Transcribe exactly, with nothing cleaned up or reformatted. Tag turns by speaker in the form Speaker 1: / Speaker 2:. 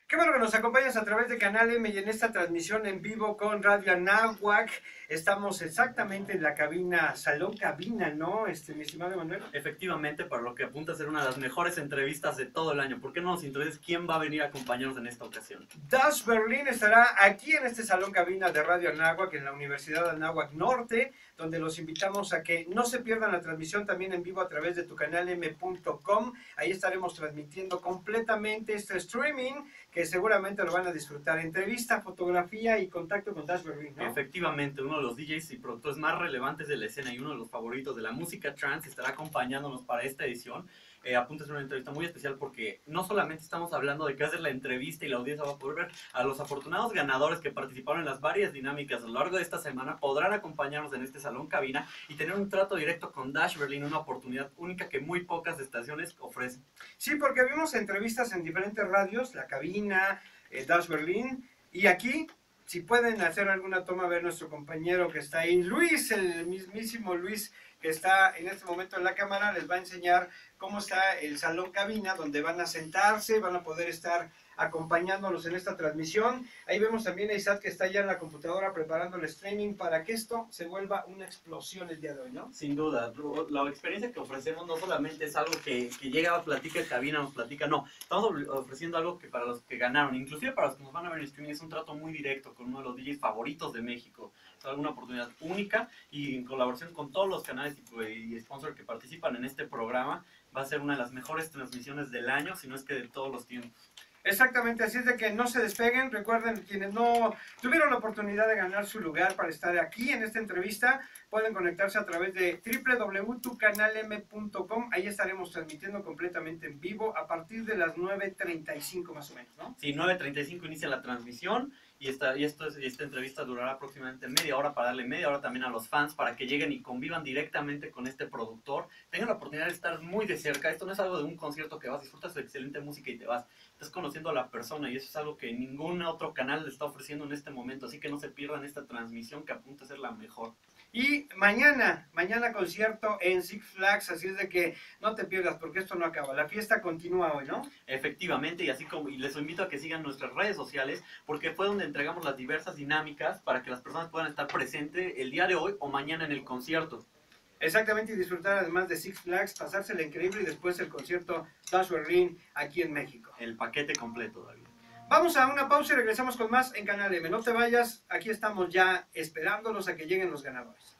Speaker 1: Qué bueno que nos acompañas a través de Canal M y en esta transmisión en vivo con Radio Anáhuac. Estamos exactamente en la cabina, salón cabina, ¿no? Este, mi estimado Emanuel.
Speaker 2: Efectivamente, para lo que apunta a ser una de las mejores entrevistas de todo el año. ¿Por qué no nos introduces quién va a venir a acompañarnos en esta ocasión?
Speaker 1: Dash Berlin estará aquí en este salón cabina de Radio Anáhuac, en la Universidad de Anáhuac Norte, donde los invitamos a que no se pierdan la transmisión también en vivo a través de tu canal m punto com. Ahí estaremos transmitiendo completamente este streaming, que seguramente lo van a disfrutar. Entrevista, fotografía y contacto con Dash Berlin, ¿no?
Speaker 2: Efectivamente, uno de los D Js y productores más relevantes de la escena y uno de los favoritos de la música trance estará acompañándonos para esta edición. Eh, apunta a ser una entrevista muy especial porque no solamente estamos hablando de que hacer la entrevista y la audiencia va a poder ver a los afortunados ganadores que participaron en las varias dinámicas a lo largo de esta semana, podrán acompañarnos en este salón cabina y tener un trato directo con Dash Berlin, una oportunidad única que muy pocas estaciones ofrecen.
Speaker 1: Sí, porque vimos entrevistas en diferentes radios, La Cabina, eh, Dash Berlin, y aquí, si pueden hacer alguna toma, a ver nuestro compañero que está ahí, Luis, el mismísimo Luis, que está en este momento en la cámara, les va a enseñar cómo está el salón cabina, donde van a sentarse, van a poder estar acompañándonos en esta transmisión. Ahí vemos también a Isaac, que está ya en la computadora preparando el streaming para que esto se vuelva una explosión el día de hoy, ¿no?
Speaker 2: Sin duda, la experiencia que ofrecemos no solamente es algo que, que llega, platica en cabina, nos platica, no, estamos ofreciendo algo que para los que ganaron, inclusive para los que nos van a ver en streaming, es un trato muy directo con uno de los D Js favoritos de México. Es alguna oportunidad única y en colaboración con todos los canales y, y sponsors que participan en este programa, va a ser una de las mejores transmisiones del año, si no es que de todos los tiempos.
Speaker 1: Exactamente, así es de que no se despeguen. Recuerden, quienes no tuvieron la oportunidad de ganar su lugar para estar aquí en esta entrevista, pueden conectarse a través de w w w punto tu canal m punto com. Ahí estaremos transmitiendo completamente en vivo a partir de las nueve treinta y cinco más o menos, ¿no?
Speaker 2: Sí, nueve treinta y cinco inicia la transmisión y esta, y esto es, esta entrevista durará aproximadamente media hora para darle media hora también a los fans para que lleguen y convivan directamente con este productor. Tengan la oportunidad de estar muy de cerca. Esto no es algo de un concierto que vas, disfrutas su excelente música y te vas. Estás conociendo a la persona y eso es algo que ningún otro canal le está ofreciendo en este momento. Así que no se pierdan esta transmisión que apunta a ser la mejor.
Speaker 1: Y mañana, mañana concierto en Six Flags, así es de que no te pierdas porque esto no acaba, la fiesta continúa hoy, ¿no?
Speaker 2: Efectivamente, y así como y les invito a que sigan nuestras redes sociales porque fue donde entregamos las diversas dinámicas para que las personas puedan estar presentes el día de hoy o mañana en el concierto.
Speaker 1: Exactamente, y disfrutar además de Six Flags, pasársela increíble y después el concierto Dash Berlin aquí en México.
Speaker 2: El paquete completo, David.
Speaker 1: Vamos a una pausa y regresamos con más en Canal M. No te vayas, aquí estamos ya esperándolos a que lleguen los ganadores.